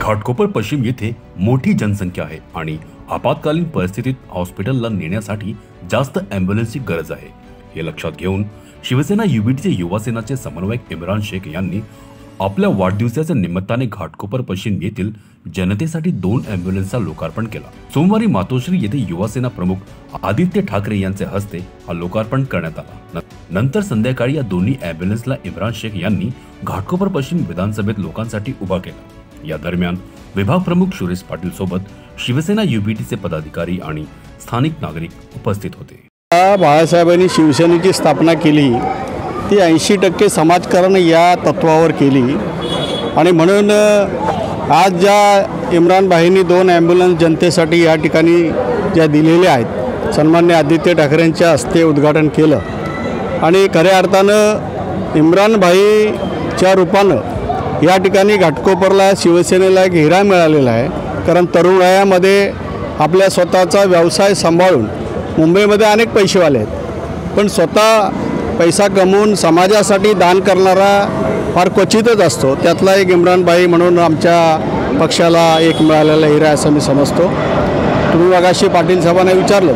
घाटकोपर पश्चिम येथे मोठी जनसंख्या आहे आणि आपत्कालीन परिस्थितीत हॉस्पिटलला नेण्यासाठी जास्त ॲम्ब्युलन्सची गरज आहे। हे लक्षात घेऊन शिवसेना युबीटीचे युवासेनाचे समन्वयक इम्रान शेख यांनी आपल्या वाढदिवसाच्या निमित्ताने घाटकोपर पश्चिम येथील जनतेसाठी 2 ॲम्ब्युलन्सचा लोकार्पण केला। सोमवारी मातोश्री येथे युवासेना प्रमुख आदित्य ठाकरे यांच्या हस्ते हा लोकार्पण करण्यात आला। नंतर संध्याकाळी या दोन्ही ॲम्ब्युलन्सला इम्रान शेख यांनी घाटकोपर पश्चिम विधानसभेत लोकांसाठी उभा केला। या दरम्यान विभाग प्रमुख सुरेश पाटील सोबत शिवसेना युबीटीचे पदाधिकारी आणि स्थानिक नागरिक उपस्थित होते। बाळासाहेबांनी शिवसेनेची स्थापना केली ती 80% समाजकारण या तत्वावर केली आणि म्हणून आज ज्या इम्रान भाईंनी 2 ॲम्ब्युलन्स जनतेसाठी या ठिकाणी ज्या दिलेल्या आहेत, सन्मान्य आदित्य ठाकरेंच्या हस्ते उद्घाटन केलं आणि खऱ्या अर्थानं इम्रान भाईच्या रूपानं या ठिकाणी घाटकोपरला शिवसेनेला एक हिरा मिळालेला आहे। कारण तरुण वयामध्ये आपल्या स्वतःचा व्यवसाय सांभाळून मुंबईमध्ये अनेक पैसेवाले आहेत, पण स्वतः पैसा कमवून समाजासाठी दान करणारा फार क्वचितच असतो। त्यातला एक इम्रान भाई म्हणून आमच्या पक्षाला एक मिळालेला हिरा असं मी समजतो। तुम्ही मगाशी पाटील साहेबांना विचारलं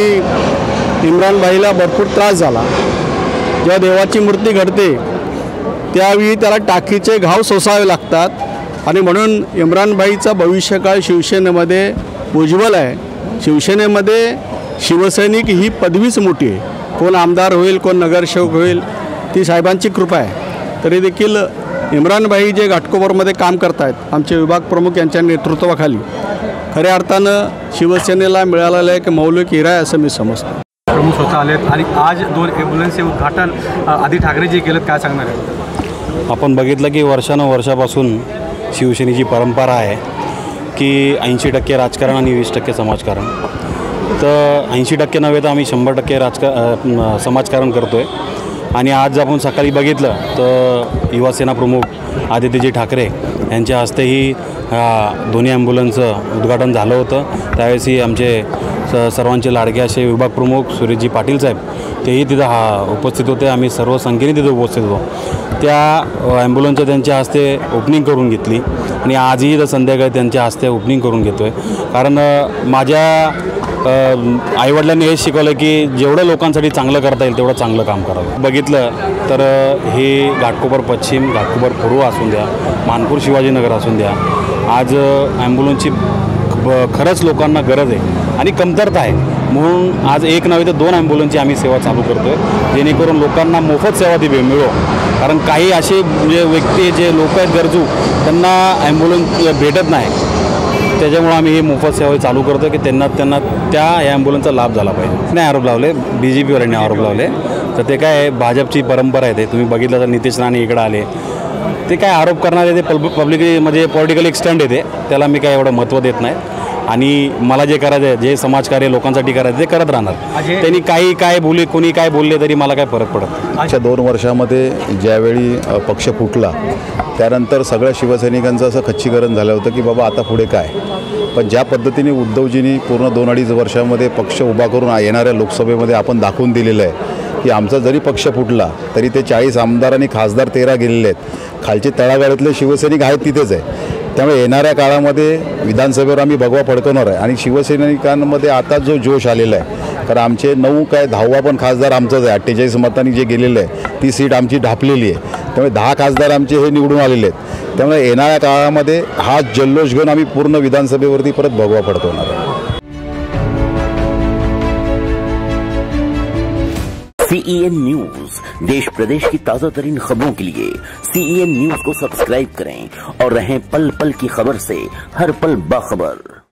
की इम्रान भाईला भरपूर त्रास झाला, जेव्हा देवाची मूर्ती घडते त्यावेळी त्याला टाकीचे घाव सोसावे लागतात आणि म्हणून इम्रान भाईचा भविष्यकाळ शिवसेनेमध्ये उज्ज्वल आहे। शिवसेनेमध्ये शिवसैनिक ही पदवीच मोठी आहे, कोण आमदार होईल कोण नगरसेवक होईल ती साहेबांची कृपा आहे। तरी देखील इम्रान भाई जे घाटकोपरमध्ये काम करत आहेत आमचे विभाग प्रमुख यांच्या नेतृत्वाखाली खऱ्या अर्थानं शिवसेनेला मिळालेला एक मौलिक हिरा आहे असं मी समजतो। प्रमुख स्वतः आलेत आणि आज 2 ॲम्ब्युलन्सचे उद्घाटन आदित्य ठाकरे जे केलं, काय सांगणार आहे? आपण बघितलं की वर्षानुवर्षापासून शिवसेनेची परंपरा आहे की 80% राजकारण आणि 20% समाजकारण। तर 80% नव्हे तर आम्ही 100% समाजकारण करतो आहे। आणि आज आपण सकाळी बघितलं तर युवासेना प्रमुख आदित्यजी ठाकरे यांच्या हस्तेही दोन्ही ॲम्ब्युलन्सचं उद्घाटन झालं होतं। त्यावेळेसही आमचे सर्वांचे लाडके असे विभाग प्रमुख सुरेशजी पाटील साहेब तेही तिथं उपस्थित होते। आम्ही सर्व संख्येने तिथं उपस्थित होतो। त्या ॲम्ब्युलन्सचं त्यांच्या हस्ते ओपनिंग करून घेतली आणि आजही तर संध्याकाळी त्यांच्या हस्ते ओपनिंग करून घेतो आहे। कारण माझ्या आईवडिलांनी हेच शिकवलं की जेवढं लोकांसाठी चांगलं करता येईल तेवढं चांगलं काम करावं। बघितलं तर हे घाटकोपर पश्चिम, घाटकोपर पूर्व असून द्या, मानपूर शिवाजीनगर असून द्या, आज ॲम्ब्युलन्सची खरंच लोकांना गरज आहे आणि कमतरता आहे। म्हणून आज एक नव्हे तर 2 ॲम्ब्युलन्सची आम्ही सेवा चालू करतो आहे, जेणेकरून लोकांना मोफत सेवा ती मिळो। कारण काही असे जे व्यक्ती जे लोक आहेत गरजू त्यांना ॲम्ब्युलन्स भेटत नाही, त्याच्यामुळे आम्ही हे मोफत सेवा चालू करतो की त्यांना त्या ॲम्ब्युलन्सचा लाभ झाला पाहिजे। नाही आरोप लावले, BJPवाल्यांनी आरोप लावले। तर ते काय भाजपची परंपरा आहे, ते तुम्ही बघितलं तर नितेश राणे इकडं आले, ते काय आरोप करणारे ते पब्लिकली म्हणजे पॉलिटिकल एक स्टंट येते, त्याला मी काय एवढं महत्त्व देत नाही। आणि मला जे करायचं आहे, जे समाजकार्य लोकांसाठी करायचं ते करत राहणार। त्यांनी कोणी काय बोलले तरी मला काय फरक पडत। मागच्या 2 वर्षामध्ये ज्यावेळी पक्ष फुटला त्यानंतर सगळ्या शिवसैनिकांचं असं खच्चीकरण झालं होतं की बाबा आता पुढे काय। पण ज्या पद्धतीने उद्धवजींनी पूर्ण 2-2.5 वर्षामध्ये पक्ष उभा करून येणाऱ्या लोकसभेमध्ये आपण दाखवून दिलेलं आहे की आमचा जरी पक्ष फुटला तरी ते 40 आमदार आणि खासदार 13 गेलेले आहेत, खालचे तळागाळातले शिवसैनिक आहेत तिथेच आहे। त्यामुळे येणाऱ्या काळामध्ये विधानसभेवर आम्ही भगवा फडकवणार आहे आणि शिवसैनिकांमध्ये आता जो जोश आलेला आहे, कारण आमचे 10वा पण खासदार आमचंच आहे। 48 मतांनी जे गेलेलं आहे ती सीट आमची ढापलेली आहे, त्यामुळे 10 खासदार आमचे हे निवडून आलेले आहेत। त्यामुळे येणाऱ्या काळामध्ये हा जल्लोष घेऊन आम्ही पूर्ण विधानसभेवरती परत भगवा फडकवणार आहे। CEN न्यूज, देश प्रदेश की ताजा तरीन खबरों के लिए CEN न्यूज को सब्सक्राइब करें और रहें पल पल की खबर से हर पल बाखबर।